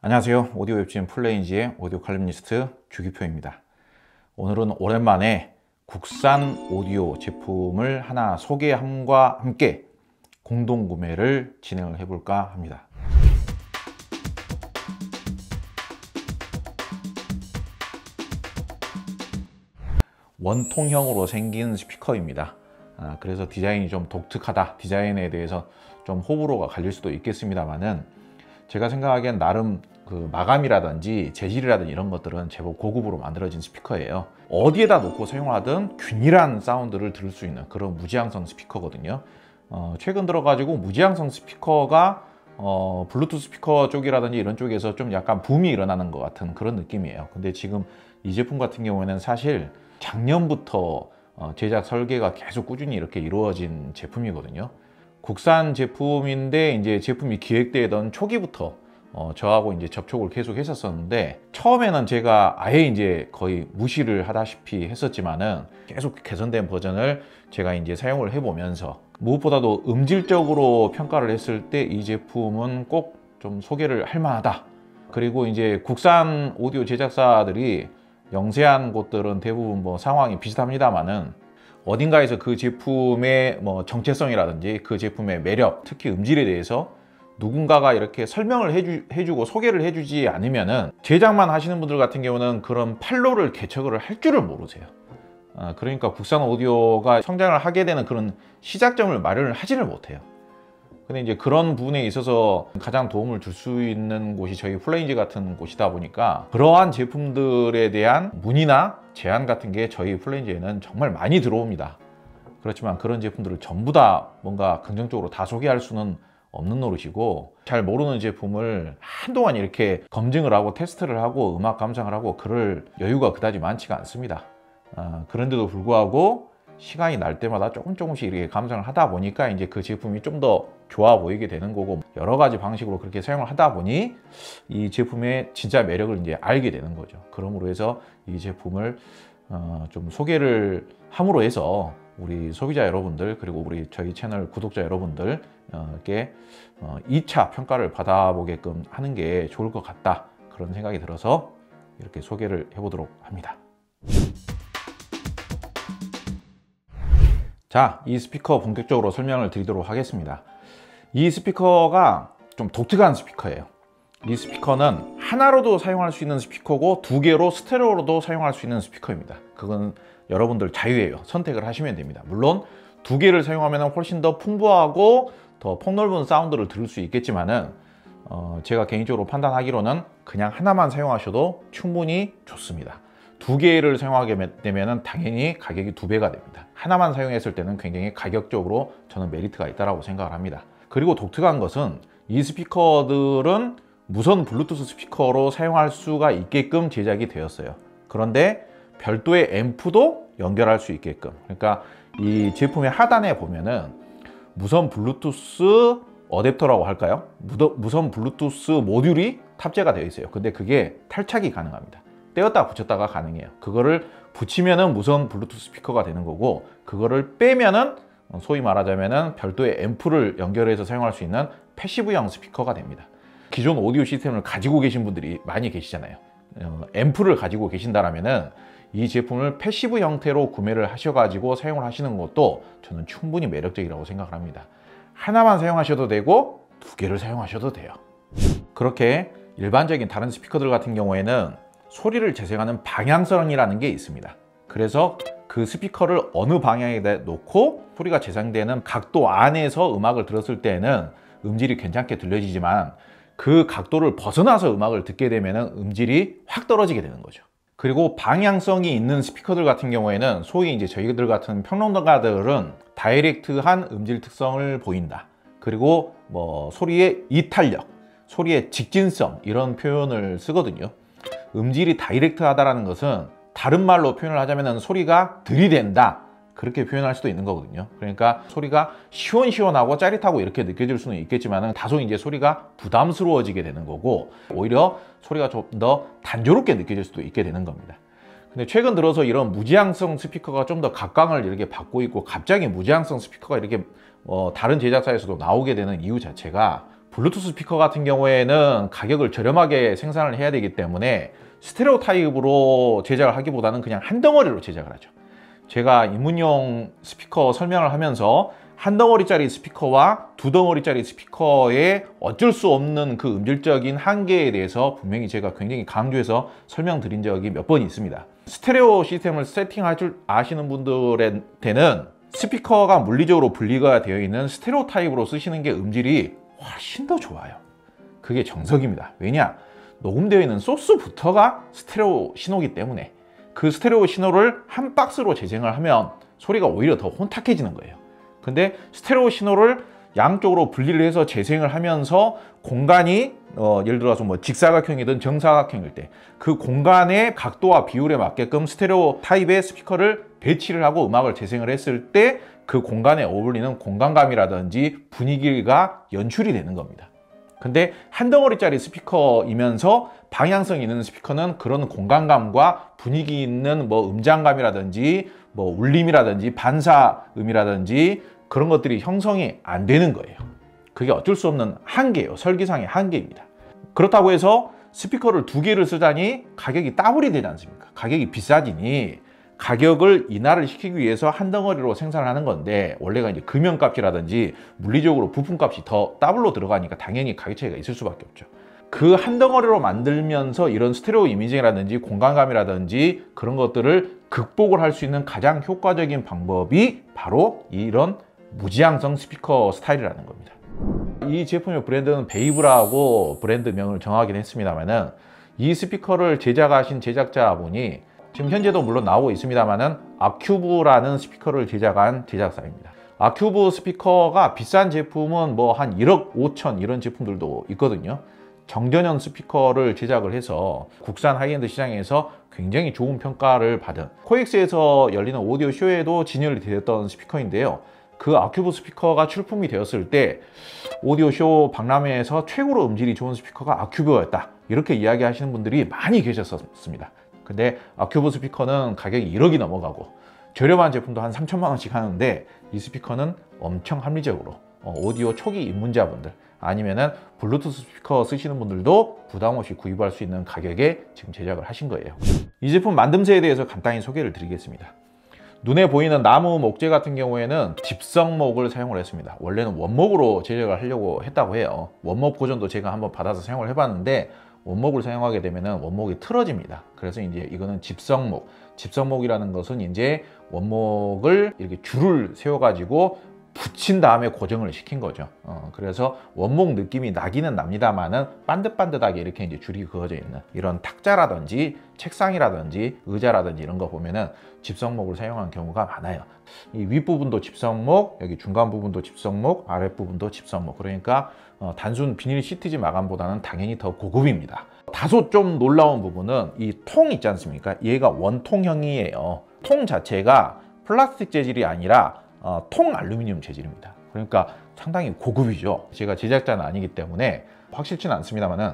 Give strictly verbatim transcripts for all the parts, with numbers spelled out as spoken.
안녕하세요. 오디오 웹진 플레인지의 오디오 칼럼니스트 주기표입니다. 오늘은 오랜만에 국산 오디오 제품을 하나 소개함과 함께 공동 구매를 진행을 해볼까 합니다. 원통형으로 생긴 스피커입니다. 아, 그래서 디자인이 좀 독특하다, 디자인에 대해서 좀 호불호가 갈릴 수도 있겠습니다만은, 제가 생각하기엔 나름 그 마감이라든지 재질이라든지 이런 것들은 제법 고급으로 만들어진 스피커예요. 어디에다 놓고 사용하든 균일한 사운드를 들을 수 있는 그런 무지향성 스피커거든요. 어, 최근 들어가지고 무지향성 스피커가 어, 블루투스 스피커 쪽이라든지 이런 쪽에서 좀 약간 붐이 일어나는 것 같은 그런 느낌이에요. 근데 지금 이 제품 같은 경우에는 사실 작년부터 어, 제작 설계가 계속 꾸준히 이렇게 이루어진 제품이거든요. 국산 제품인데 이제 제품이 기획되던 초기부터 어, 저하고 이제 접촉을 계속 했었었는데, 처음에는 제가 아예 이제 거의 무시를 하다시피 했었지만은 계속 개선된 버전을 제가 이제 사용을 해보면서 무엇보다도 음질적으로 평가를 했을 때 이 제품은 꼭 좀 소개를 할 만하다. 그리고 이제 국산 오디오 제작사들이 영세한 곳들은 대부분 뭐 상황이 비슷합니다만은, 어딘가에서 그 제품의 뭐 정체성이라든지 그 제품의 매력, 특히 음질에 대해서 누군가가 이렇게 설명을 해주, 해주고 소개를 해주지 않으면은, 제작만 하시는 분들 같은 경우는 그런 판로를 개척을 할 줄을 모르세요. 어, 그러니까 국산 오디오가 성장을 하게 되는 그런 시작점을 마련을 하지를 못해요. 근데 이제 그런 부분에 있어서 가장 도움을 줄 수 있는 곳이 저희 플레인지 같은 곳이다 보니까, 그러한 제품들에 대한 문의나 제안 같은 게 저희 플레인지에는 정말 많이 들어옵니다. 그렇지만 그런 제품들을 전부 다 뭔가 긍정적으로 다 소개할 수는 없는 노릇이고, 잘 모르는 제품을 한동안 이렇게 검증을 하고 테스트를 하고 음악 감상을 하고 그럴 여유가 그다지 많지가 않습니다. 어, 그런데도 불구하고 시간이 날 때마다 조금 조금씩 이렇게 감상을 하다 보니까 이제 그 제품이 좀 더 좋아 보이게 되는 거고, 여러 가지 방식으로 그렇게 사용을 하다 보니 이 제품의 진짜 매력을 이제 알게 되는 거죠. 그러므로 해서 이 제품을 어, 좀 소개를 함으로 해서 우리 소비자 여러분들, 그리고 우리 저희 채널 구독자 여러분들께 어, 이 차 평가를 받아보게끔 하는 게 좋을 것 같다, 그런 생각이 들어서 이렇게 소개를 해보도록 합니다. 자, 이 스피커 본격적으로 설명을 드리도록 하겠습니다. 이 스피커가 좀 독특한 스피커예요. 이 스피커는 하나로도 사용할 수 있는 스피커고, 두 개로 스테레오로도 사용할 수 있는 스피커입니다. 그건 여러분들 자유예요. 선택을 하시면 됩니다. 물론 두 개를 사용하면 훨씬 더 풍부하고 더 폭넓은 사운드를 들을 수 있겠지만은, 어, 제가 개인적으로 판단하기로는 그냥 하나만 사용하셔도 충분히 좋습니다. 두 개를 사용하게 되면 당연히 가격이 두 배가 됩니다. 하나만 사용했을 때는 굉장히 가격적으로 저는 메리트가 있다고 생각을 합니다. 그리고 독특한 것은 이 스피커들은 무선 블루투스 스피커로 사용할 수가 있게끔 제작이 되었어요. 그런데 별도의 앰프도 연결할 수 있게끔, 그러니까 이 제품의 하단에 보면은 무선 블루투스 어댑터라고 할까요? 무선 블루투스 모듈이 탑재가 되어 있어요. 근데 그게 탈착이 가능합니다. 떼었다 붙였다가 가능해요. 그거를 붙이면은 무선 블루투스 스피커가 되는 거고, 그거를 빼면은 소위 말하자면은 별도의 앰프를 연결해서 사용할 수 있는 패시브형 스피커가 됩니다. 기존 오디오 시스템을 가지고 계신 분들이 많이 계시잖아요. 어, 앰프를 가지고 계신다라면은 이 제품을 패시브 형태로 구매를 하셔가지고 사용을 하시는 것도 저는 충분히 매력적이라고 생각을 합니다. 하나만 사용하셔도 되고 두 개를 사용하셔도 돼요. 그렇게 일반적인 다른 스피커들 같은 경우에는 소리를 재생하는 방향성이라는 게 있습니다. 그래서 그 스피커를 어느 방향에 놓고 소리가 재생되는 각도 안에서 음악을 들었을 때는 음질이 괜찮게 들려지지만, 그 각도를 벗어나서 음악을 듣게 되면 음질이 확 떨어지게 되는 거죠. 그리고 방향성이 있는 스피커들 같은 경우에는 소위 이제 저희들 같은 평론가들은 다이렉트한 음질 특성을 보인다, 그리고 뭐 소리의 이탄력, 소리의 직진성, 이런 표현을 쓰거든요. 음질이 다이렉트하다라는 것은 다른 말로 표현을 하자면 소리가 들이댄다, 그렇게 표현할 수도 있는 거거든요. 그러니까 소리가 시원시원하고 짜릿하고 이렇게 느껴질 수는 있겠지만, 다소 이제 소리가 부담스러워지게 되는 거고, 오히려 소리가 좀 더 단조롭게 느껴질 수도 있게 되는 겁니다. 근데 최근 들어서 이런 무지향성 스피커가 좀 더 각광을 이렇게 받고 있고, 갑자기 무지향성 스피커가 이렇게 어, 다른 제작사에서도 나오게 되는 이유 자체가 블루투스 스피커 같은 경우에는 가격을 저렴하게 생산을 해야 되기 때문에 스테레오 타입으로 제작을 하기보다는 그냥 한 덩어리로 제작을 하죠. 제가 입문용 스피커 설명을 하면서 한 덩어리짜리 스피커와 두 덩어리짜리 스피커의 어쩔 수 없는 그 음질적인 한계에 대해서 분명히 제가 굉장히 강조해서 설명드린 적이 몇 번 있습니다. 스테레오 시스템을 세팅할 줄 아시는 분들한테는 스피커가 물리적으로 분리가 되어 있는 스테레오 타입으로 쓰시는 게 음질이 훨씬 더 좋아요. 그게 정석입니다. 왜냐? 녹음되어 있는 소스부터가 스테레오 신호기 때문에 그 스테레오 신호를 한 박스로 재생을 하면 소리가 오히려 더 혼탁해지는 거예요. 근데 스테레오 신호를 양쪽으로 분리를 해서 재생을 하면서 공간이 어, 예를 들어서 뭐 직사각형이든 정사각형일 때 그 공간의 각도와 비율에 맞게끔 스테레오 타입의 스피커를 배치를 하고 음악을 재생을 했을 때 그 공간에 어울리는 공간감이라든지 분위기가 연출이 되는 겁니다. 근데 한 덩어리짜리 스피커이면서 방향성 있는 스피커는 그런 공간감과 분위기 있는 뭐 음장감이라든지 뭐 울림이라든지 반사음이라든지 그런 것들이 형성이 안 되는 거예요. 그게 어쩔 수 없는 한계예요. 설계상의 한계입니다. 그렇다고 해서 스피커를 두 개를 쓰자니 가격이 따블이 되지 않습니까? 가격이 비싸지니 가격을 인하를 시키기 위해서 한 덩어리로 생산을 하는 건데 원래가 이제 금연값이라든지 물리적으로 부품값이 더 더블로 들어가니까 당연히 가격 차이가 있을 수밖에 없죠. 그 한 덩어리로 만들면서 이런 스테레오 이미징이라든지 공간감이라든지 그런 것들을 극복을 할 수 있는 가장 효과적인 방법이 바로 이런 무지향성 스피커 스타일이라는 겁니다. 이 제품의 브랜드는 베이브라고 브랜드명을 정하긴 했습니다만은 이 스피커를 제작하신 제작자분이 지금 현재도 물론 나오고 있습니다만은 아큐브라는 스피커를 제작한 제작사입니다. 아큐브 스피커가 비싼 제품은 뭐 한 일억 오천 이런 제품들도 있거든요. 정전형 스피커를 제작을 해서 국산 하이엔드 시장에서 굉장히 좋은 평가를 받은 코엑스에서 열리는 오디오 쇼에도 진열이 되었던 스피커인데요. 그 아큐브 스피커가 출품이 되었을 때 오디오 쇼 박람회에서 최고로 음질이 좋은 스피커가 아큐브였다 이렇게 이야기하시는 분들이 많이 계셨었습니다. 근데 아큐브 스피커는 가격이 일억이 넘어가고 저렴한 제품도 한 삼천만 원씩 하는데 이 스피커는 엄청 합리적으로 오디오 초기 입문자분들 아니면은 블루투스 스피커 쓰시는 분들도 부담 없이 구입할 수 있는 가격에 지금 제작을 하신 거예요. 이 제품 만듦새에 대해서 간단히 소개를 드리겠습니다. 눈에 보이는 나무 목재 같은 경우에는 집성목을 사용을 했습니다. 원래는 원목으로 제작을 하려고 했다고 해요. 원목 버전도 제가 한번 받아서 사용을 해봤는데 원목을 사용하게 되면 원목이 틀어집니다. 그래서 이제 이거는 집성목. 집성목이라는 것은 이제 원목을 이렇게 줄을 세워가지고 붙인 다음에 고정을 시킨 거죠. 어, 그래서 원목 느낌이 나기는 납니다만은 반듯반듯하게 이렇게 이제 줄이 그어져 있는 이런 탁자라든지 책상이라든지 의자라든지 이런 거 보면은 집성목을 사용한 경우가 많아요. 이 윗부분도 집성목, 여기 중간 부분도 집성목, 아랫부분도 집성목. 그러니까 어, 단순 비닐 시트지 마감보다는 당연히 더 고급입니다. 다소 좀 놀라운 부분은 이 통 있지 않습니까? 얘가 원통형이에요. 통 자체가 플라스틱 재질이 아니라 어, 통 알루미늄 재질입니다. 그러니까 상당히 고급이죠. 제가 제작자는 아니기 때문에 확실치는 않습니다만은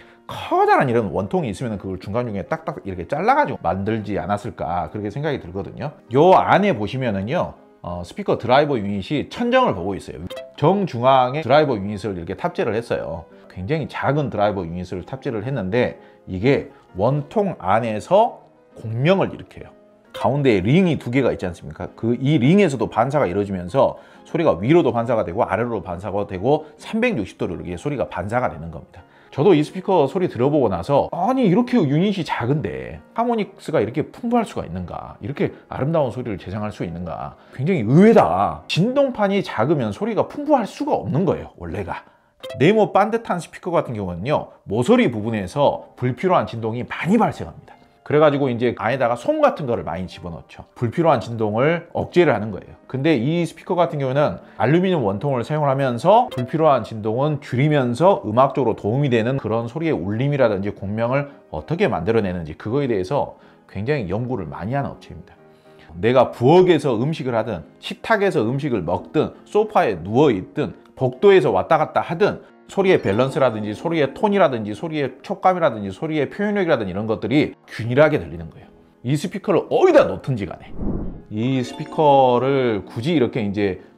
커다란 이런 원통이 있으면 그걸 중간중간에 딱딱 이렇게 잘라가지고 만들지 않았을까 그렇게 생각이 들거든요. 요 안에 보시면은요 어, 스피커 드라이버 유닛이 천정을 보고 있어요. 정중앙에 드라이버 유닛을 이렇게 탑재를 했어요. 굉장히 작은 드라이버 유닛을 탑재를 했는데 이게 원통 안에서 공명을 일으켜요. 가운데에 링이 두 개가 있지 않습니까? 그 이 링에서도 반사가 이루어지면서 소리가 위로도 반사가 되고 아래로도 반사가 되고 삼백육십 도로 이렇게 소리가 반사가 되는 겁니다. 저도 이 스피커 소리 들어보고 나서 아니 이렇게 유닛이 작은데 하모닉스가 이렇게 풍부할 수가 있는가, 이렇게 아름다운 소리를 재생할 수 있는가, 굉장히 의외다. 진동판이 작으면 소리가 풍부할 수가 없는 거예요, 원래가. 네모 반듯한 스피커 같은 경우는요 모서리 부분에서 불필요한 진동이 많이 발생합니다. 그래가지고 이제 안에다가 솜 같은 거를 많이 집어넣죠. 불필요한 진동을 억제를 하는 거예요. 근데 이 스피커 같은 경우는 알루미늄 원통을 사용을 하면서 불필요한 진동은 줄이면서 음악적으로 도움이 되는 그런 소리의 울림이라든지 공명을 어떻게 만들어내는지 그거에 대해서 굉장히 연구를 많이 하는 업체입니다. 내가 부엌에서 음식을 하든 식탁에서 음식을 먹든 소파에 누워있든 복도에서 왔다 갔다 하든 소리의 밸런스라든지 소리의 톤이라든지 소리의 촉감이라든지 소리의 표현력이라든지 이런 것들이 균일하게 들리는 거예요. 이 스피커를 어디다 놓든지 간에 이 스피커를 굳이 이렇게 이제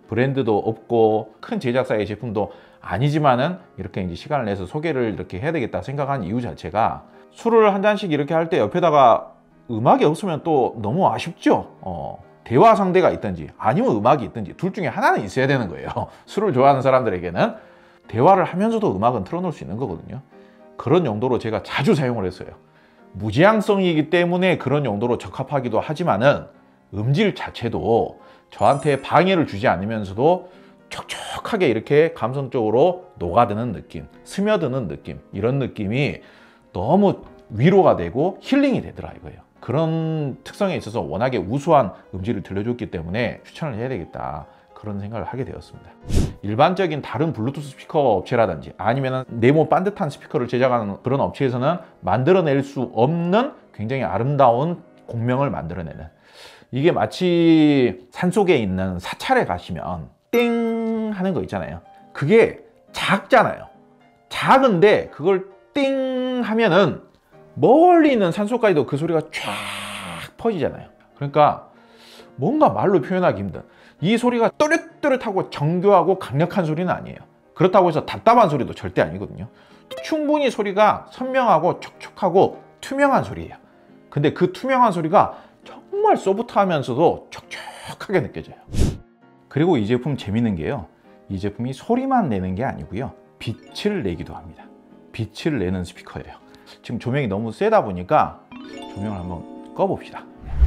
브랜드도 없고 큰 제작사의 제품도 아니지만은 이렇게 이제 시간을 내서 소개를 이렇게 해야 되겠다 생각한 이유 자체가, 술을 한 잔씩 이렇게 할 때 옆에다가 음악이 없으면 또 너무 아쉽죠. 어, 대화 상대가 있든지 아니면 음악이 있든지 둘 중에 하나는 있어야 되는 거예요. 술을 좋아하는 사람들에게는 대화를 하면서도 음악은 틀어놓을 수 있는 거거든요. 그런 용도로 제가 자주 사용을 했어요. 무지향성이기 때문에 그런 용도로 적합하기도 하지만은 음질 자체도 저한테 방해를 주지 않으면서도 촉촉하게 이렇게 감성적으로 녹아드는 느낌, 스며드는 느낌, 이런 느낌이 너무 위로가 되고 힐링이 되더라 이거예요. 그런 특성에 있어서 워낙에 우수한 음질을 들려줬기 때문에 추천을 해야 되겠다, 그런 생각을 하게 되었습니다. 일반적인 다른 블루투스 스피커 업체라든지 아니면 네모 반듯한 스피커를 제작하는 그런 업체에서는 만들어낼 수 없는 굉장히 아름다운 공명을 만들어내는, 이게 마치 산속에 있는 사찰에 가시면 띵 하는 거 있잖아요. 그게 작잖아요. 작은데 그걸 띵 하면은 멀리 있는 산속까지도 그 소리가 쫙 퍼지잖아요. 그러니까 뭔가 말로 표현하기 힘든, 이 소리가 또렷또렷하고 정교하고 강력한 소리는 아니에요. 그렇다고 해서 답답한 소리도 절대 아니거든요. 충분히 소리가 선명하고 촉촉하고 투명한 소리예요. 근데 그 투명한 소리가 정말 소프트하면서도 촉촉하게 느껴져요. 그리고 이 제품 재밌는 게요, 이 제품이 소리만 내는 게 아니고요, 빛을 내기도 합니다. 빛을 내는 스피커예요. 지금 조명이 너무 세다 보니까 조명을 한번 꺼봅시다.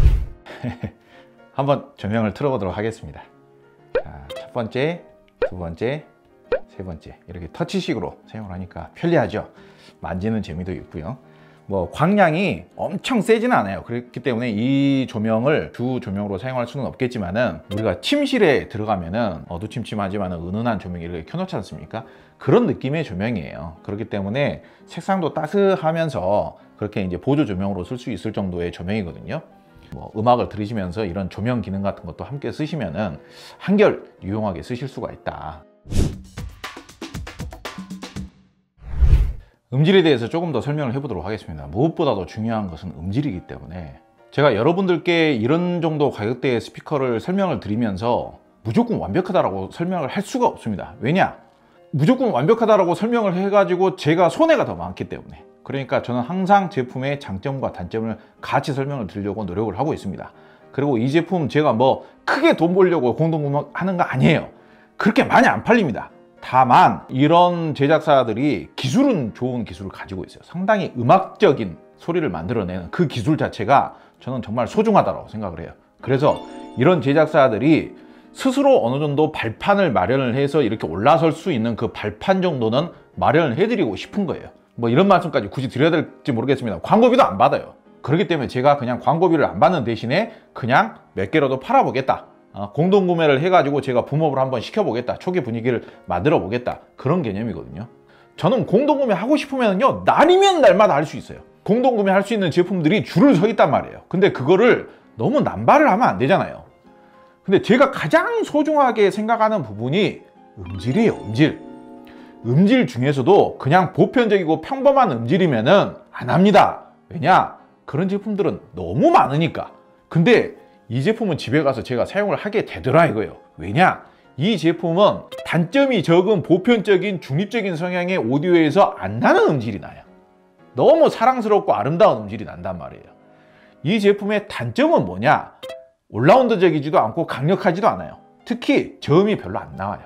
한번 조명을 틀어보도록 하겠습니다. 자, 첫 번째, 두 번째, 세 번째, 이렇게 터치식으로 사용을 하니까 편리하죠. 만지는 재미도 있고요. 뭐 광량이 엄청 세지는 않아요. 그렇기 때문에 이 조명을 주 조명으로 사용할 수는 없겠지만은, 우리가 침실에 들어가면은 어두침침하지만 은은한 조명이 이렇게 켜놓지 않습니까? 그런 느낌의 조명이에요. 그렇기 때문에 색상도 따스하면서 그렇게 이제 보조 조명으로 쓸 수 있을 정도의 조명이거든요. 뭐 음악을 들으시면서 이런 조명 기능 같은 것도 함께 쓰시면은 한결 유용하게 쓰실 수가 있다. 음질에 대해서 조금 더 설명을 해보도록 하겠습니다. 무엇보다도 중요한 것은 음질이기 때문에 제가 여러분들께 이런 정도 가격대의 스피커를 설명을 드리면서 무조건 완벽하다라고 설명을 할 수가 없습니다. 왜냐? 무조건 완벽하다라고 설명을 해가지고 제가 손해가 더 많기 때문에. 그러니까 저는 항상 제품의 장점과 단점을 같이 설명을 드리려고 노력을 하고 있습니다. 그리고 이 제품 제가 뭐 크게 돈 벌려고 공동구매하는 거 아니에요. 그렇게 많이 안 팔립니다. 다만 이런 제작사들이 기술은 좋은 기술을 가지고 있어요. 상당히 음악적인 소리를 만들어내는 그 기술 자체가 저는 정말 소중하다고 생각을 해요. 그래서 이런 제작사들이 스스로 어느 정도 발판을 마련을 해서 이렇게 올라설 수 있는 그 발판 정도는 마련을 해드리고 싶은 거예요. 뭐 이런 말씀까지 굳이 드려야 될지 모르겠습니다. 광고비도 안 받아요. 그렇기 때문에 제가 그냥 광고비를 안 받는 대신에 그냥 몇 개라도 팔아보겠다, 어, 공동구매를 해가지고 제가 붐업을 한번 시켜보겠다, 초기 분위기를 만들어 보겠다, 그런 개념이거든요. 저는 공동구매 하고 싶으면요, 날이면 날마다 할 수 있어요. 공동구매 할 수 있는 제품들이 줄을 서 있단 말이에요. 근데 그거를 너무 남발을 하면 안 되잖아요. 근데 제가 가장 소중하게 생각하는 부분이 음질이에요. 음질. 음질 중에서도 그냥 보편적이고 평범한 음질이면은 안 합니다. 왜냐? 그런 제품들은 너무 많으니까. 근데 이 제품은 집에 가서 제가 사용을 하게 되더라 이거예요. 왜냐? 이 제품은 단점이 적은 보편적인 중립적인 성향의 오디오에서 안 나는 음질이 나요. 너무 사랑스럽고 아름다운 음질이 난단 말이에요. 이 제품의 단점은 뭐냐? 올라운드적이지도 않고 강력하지도 않아요. 특히 저음이 별로 안 나와요.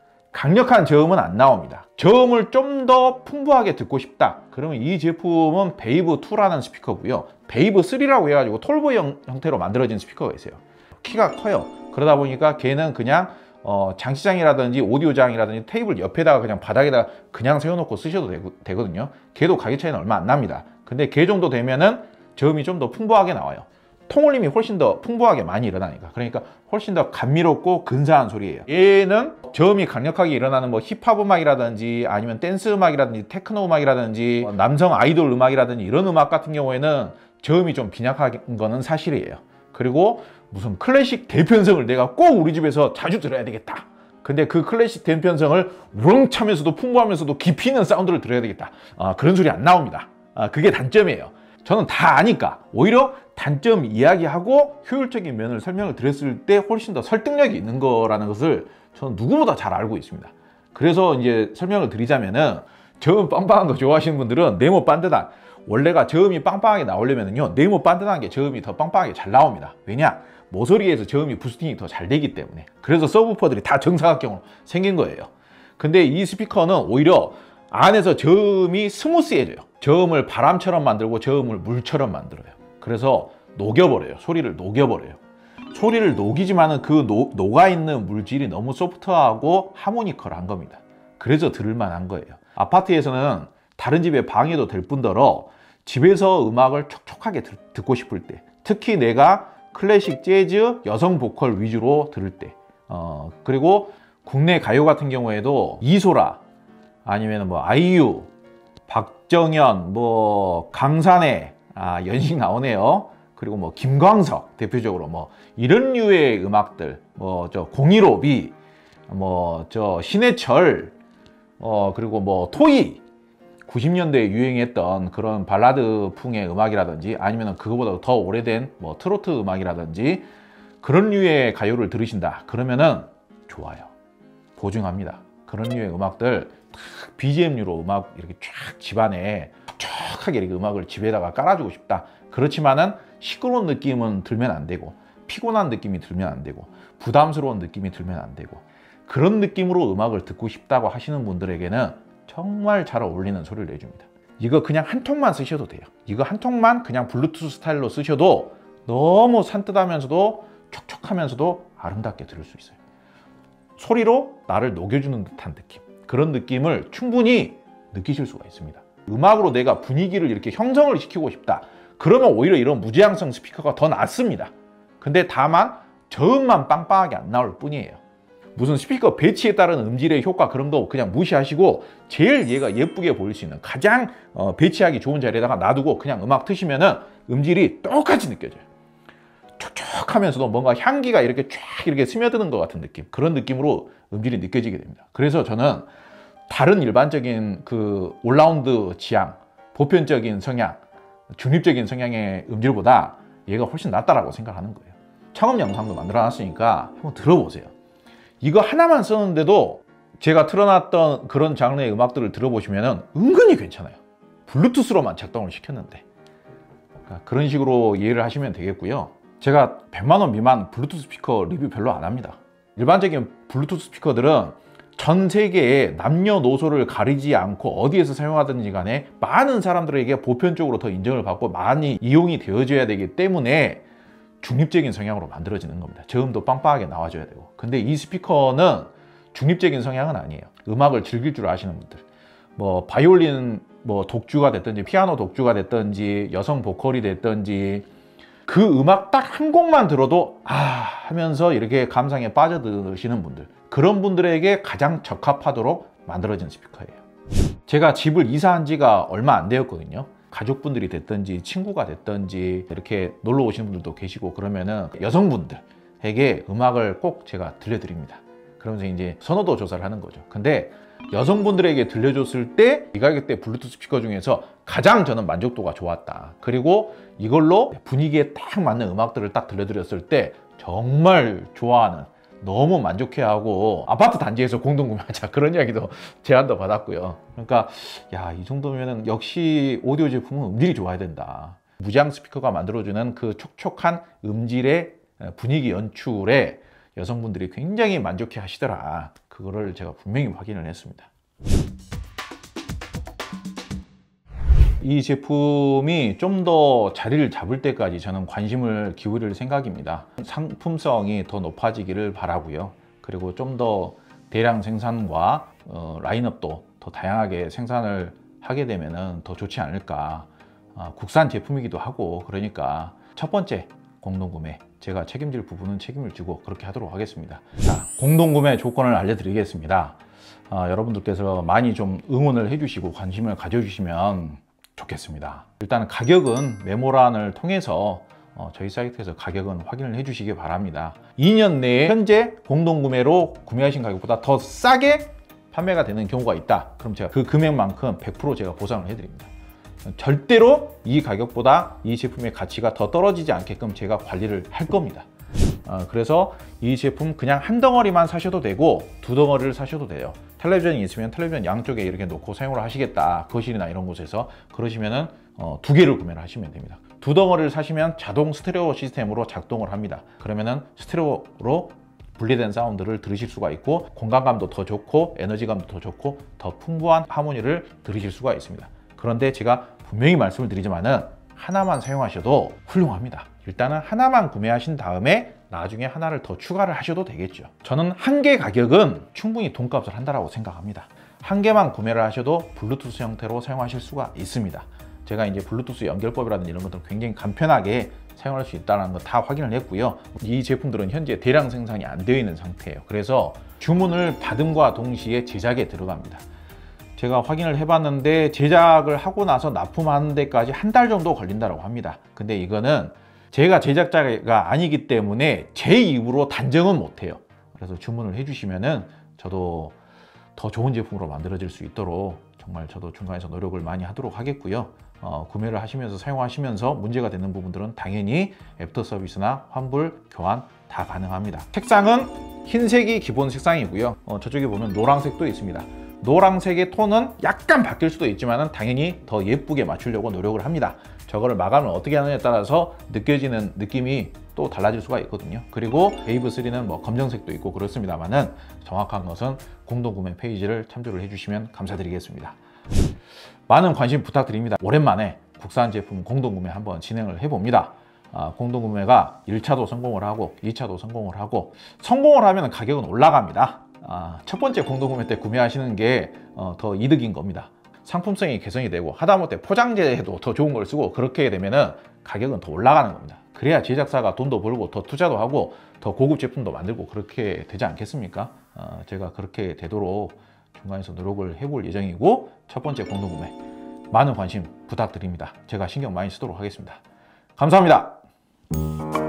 강력한 저음은 안 나옵니다. 저음을 좀 더 풍부하게 듣고 싶다, 그러면 이 제품은 베이브 투라는 스피커고요. 베이브 쓰리라고 해가지고 톨보이 형, 형태로 만들어진 스피커가 있어요. 키가 커요. 그러다 보니까 걔는 그냥 어, 장치장이라든지 오디오장이라든지 테이블 옆에다가 그냥 바닥에다가 그냥 세워놓고 쓰셔도 되고, 되거든요. 걔도 가격 차이는 얼마 안 납니다. 근데 걔 정도 되면은 저음이 좀 더 풍부하게 나와요. 통울림이 훨씬 더 풍부하게 많이 일어나니까. 그러니까 훨씬 더 감미롭고 근사한 소리예요. 얘는 저음이 강력하게 일어나는 뭐 힙합 음악이라든지 아니면 댄스 음악이라든지 테크노 음악이라든지 남성 아이돌 음악이라든지 이런 음악 같은 경우에는 저음이 좀 빈약한 거는 사실이에요. 그리고 무슨 클래식 대편성을 내가 꼭 우리 집에서 자주 들어야 되겠다, 근데 그 클래식 대편성을 우렁차면서도 풍부하면서도 깊이 있는 사운드를 들어야 되겠다, 아, 그런 소리 안 나옵니다. 아, 그게 단점이에요. 저는 다 아니까 오히려 단점 이야기하고 효율적인 면을 설명을 드렸을 때 훨씬 더 설득력이 있는 거라는 것을 저는 누구보다 잘 알고 있습니다. 그래서 이제 설명을 드리자면은 저음 빵빵한 거 좋아하시는 분들은 네모 반듯한, 원래가 저음이 빵빵하게 나오려면요 네모 반듯한 게 저음이 더 빵빵하게 잘 나옵니다. 왜냐? 모서리에서 저음이 부스팅이 더 잘 되기 때문에. 그래서 서브우퍼들이 다 정사각형으로 생긴 거예요. 근데 이 스피커는 오히려 안에서 저음이 스무스해져요. 저음을 바람처럼 만들고 저음을 물처럼 만들어요. 그래서 녹여버려요. 소리를 녹여버려요. 소리를 녹이지만은 그 노, 녹아있는 물질이 너무 소프트하고 하모니컬한 겁니다. 그래서 들을만한 거예요. 아파트에서는 다른 집에 방해도 될 뿐더러 집에서 음악을 촉촉하게 들, 듣고 싶을 때, 특히 내가 클래식, 재즈, 여성 보컬 위주로 들을 때, 어, 그리고 국내 가요 같은 경우에도 이소라, 아니면 뭐 아이유, 박정현, 뭐 강산에, 아 연식 나오네요. 그리고 뭐 김광석 대표적으로 뭐 이런 류의 음악들, 뭐 저 공일오 비, 뭐 저 신해철, 어 그리고 뭐 토이, 구십 년대에 유행했던 그런 발라드 풍의 음악이라든지 아니면 그거보다 더 오래된 뭐 트로트 음악이라든지 그런 류의 가요를 들으신다 그러면은 좋아요. 보증합니다. 그런 류의 음악들 비지엠류로 음악 이렇게 쫙 집안에 촉촉하게 이렇게 음악을 집에다가 깔아주고 싶다. 그렇지만은 시끄러운 느낌은 들면 안 되고, 피곤한 느낌이 들면 안 되고, 부담스러운 느낌이 들면 안 되고, 그런 느낌으로 음악을 듣고 싶다고 하시는 분들에게는 정말 잘 어울리는 소리를 내줍니다. 이거 그냥 한 통만 쓰셔도 돼요. 이거 한 통만 그냥 블루투스 스타일로 쓰셔도 너무 산뜻하면서도 촉촉하면서도 아름답게 들을 수 있어요. 소리로 나를 녹여주는 듯한 느낌, 그런 느낌을 충분히 느끼실 수가 있습니다. 음악으로 내가 분위기를 이렇게 형성을 시키고 싶다 그러면 오히려 이런 무제한성 스피커가 더 낫습니다. 근데 다만 저음만 빵빵하게 안 나올 뿐이에요. 무슨 스피커 배치에 따른 음질의 효과 그런 거 그냥 무시하시고 제일 얘가 예쁘게 보일 수 있는 가장 어, 배치하기 좋은 자리에다가 놔두고 그냥 음악 트시면은 음질이 똑같이 느껴져요. 촉촉하면서도 뭔가 향기가 이렇게 쫙 이렇게 스며드는 것 같은 느낌, 그런 느낌으로 음질이 느껴지게 됩니다. 그래서 저는 다른 일반적인 그 올라운드 지향, 보편적인 성향, 중립적인 성향의 음질보다 얘가 훨씬 낫다라고 생각하는 거예요. 청음 영상도 만들어 놨으니까 한번 들어보세요. 이거 하나만 쓰는데도 제가 틀어놨던 그런 장르의 음악들을 들어보시면 은근히 괜찮아요. 블루투스로만 작동을 시켰는데. 그러니까 그런 식으로 이해를 하시면 되겠고요. 제가 백만 원 미만 블루투스 스피커 리뷰 별로 안 합니다. 일반적인 블루투스 스피커들은 전 세계에 남녀노소를 가리지 않고 어디에서 사용하든지 간에 많은 사람들에게 보편적으로 더 인정을 받고 많이 이용이 되어져야 되기 때문에 중립적인 성향으로 만들어지는 겁니다. 저음도 빵빵하게 나와줘야 되고. 근데 이 스피커는 중립적인 성향은 아니에요. 음악을 즐길 줄 아시는 분들, 뭐 바이올린 뭐 독주가 됐든지 피아노 독주가 됐든지 여성 보컬이 됐든지 그 음악 딱 한 곡만 들어도 아 하면서 이렇게 감상에 빠져드시는 분들, 그런 분들에게 가장 적합하도록 만들어진 스피커예요. 제가 집을 이사한 지가 얼마 안 되었거든요. 가족분들이 됐든지 친구가 됐든지 이렇게 놀러 오시는 분들도 계시고 그러면은 여성분들에게 음악을 꼭 제가 들려드립니다. 그러면서 이제 선호도 조사를 하는 거죠. 근데 여성분들에게 들려줬을 때 이 가격대 블루투스 스피커 중에서 가장 저는 만족도가 좋았다. 그리고 이걸로 분위기에 딱 맞는 음악들을 딱 들려드렸을 때 정말 좋아하는, 너무 만족해하고 아파트 단지에서 공동구매하자 그런 이야기도 제안도 받았고요. 그러니까 야, 이 정도면은 역시 오디오 제품은 음질이 좋아야 된다. 무제한 스피커가 만들어주는 그 촉촉한 음질의 분위기 연출에 여성분들이 굉장히 만족해 하시더라. 그거를 제가 분명히 확인을 했습니다. 이 제품이 좀 더 자리를 잡을 때까지 저는 관심을 기울일 생각입니다. 상품성이 더 높아지기를 바라고요. 그리고 좀 더 대량 생산과 어, 라인업도 더 다양하게 생산을 하게 되면 더 좋지 않을까. 아, 국산 제품이기도 하고 그러니까 첫 번째 공동구매, 제가 책임질 부분은 책임을 지고 그렇게 하도록 하겠습니다. 자, 공동구매 조건을 알려드리겠습니다. 아, 여러분들께서 많이 좀 응원을 해주시고 관심을 가져주시면 좋겠습니다. 일단 가격은 메모란을 통해서 어, 저희 사이트에서 가격은 확인을 해주시기 바랍니다. 이 년 내에 현재 공동구매로 구매하신 가격보다 더 싸게 판매가 되는 경우가 있다. 그럼 제가 그 금액만큼 백 퍼센트 제가 보상을 해드립니다. 절대로 이 가격보다 이 제품의 가치가 더 떨어지지 않게끔 제가 관리를 할 겁니다. 어, 그래서 이 제품 그냥 한 덩어리만 사셔도 되고 두 덩어리를 사셔도 돼요. 텔레비전이 있으면 텔레비전 양쪽에 이렇게 놓고 사용을 하시겠다, 거실이나 이런 곳에서 그러시면은 어, 두 개를 구매를 하시면 됩니다. 두 덩어리를 사시면 자동 스테레오 시스템으로 작동을 합니다. 그러면은 스테레오로 분리된 사운드를 들으실 수가 있고 공간감도 더 좋고 에너지감도 더 좋고 더 풍부한 하모니를 들으실 수가 있습니다. 그런데 제가 분명히 말씀을 드리지만은 하나만 사용하셔도 훌륭합니다. 일단은 하나만 구매하신 다음에 나중에 하나를 더 추가를 하셔도 되겠죠. 저는 한 개 가격은 충분히 돈값을 한다고 생각합니다. 한 개만 구매를 하셔도 블루투스 형태로 사용하실 수가 있습니다. 제가 이제 블루투스 연결법이라든지 이런 것들은 굉장히 간편하게 사용할 수 있다는 거 다 확인을 했고요. 이 제품들은 현재 대량 생산이 안 되어 있는 상태예요. 그래서 주문을 받음과 동시에 제작에 들어갑니다. 제가 확인을 해봤는데 제작을 하고 나서 납품하는 데까지 한 달 정도 걸린다고 합니다. 근데 이거는 제가 제작자가 아니기 때문에 제 입으로 단정은 못해요. 그래서 주문을 해주시면은 저도 더 좋은 제품으로 만들어질 수 있도록 정말 저도 중간에서 노력을 많이 하도록 하겠고요. 어, 구매를 하시면서 사용하시면서 문제가 되는 부분들은 당연히 애프터 서비스나 환불, 교환 다 가능합니다. 색상은 흰색이 기본 색상이고요. 어, 저쪽에 보면 노란색도 있습니다. 노란색의 톤은 약간 바뀔 수도 있지만 당연히 더 예쁘게 맞추려고 노력을 합니다. 저거를 마감을 어떻게 하느냐에 따라서 느껴지는 느낌이 또 달라질 수가 있거든요. 그리고 베이브 쓰리는 뭐 검정색도 있고 그렇습니다만은 정확한 것은 공동구매 페이지를 참조를 해주시면 감사드리겠습니다. 많은 관심 부탁드립니다. 오랜만에 국산 제품 공동구매 한번 진행을 해봅니다. 아, 공동구매가 일 차도 성공을 하고 이 차도 성공을 하고 성공을 하면 가격은 올라갑니다. 아, 첫 번째 공동구매 때 구매하시는 게 더 어, 이득인 겁니다. 상품성이 개선이 되고 하다못해 포장재도 더 좋은 걸 쓰고 그렇게 되면은 가격은 더 올라가는 겁니다. 그래야 제작사가 돈도 벌고 더 투자도 하고 더 고급 제품도 만들고 그렇게 되지 않겠습니까? 어, 제가 그렇게 되도록 중간에서 노력을 해볼 예정이고 첫 번째 공동구매 많은 관심 부탁드립니다. 제가 신경 많이 쓰도록 하겠습니다. 감사합니다.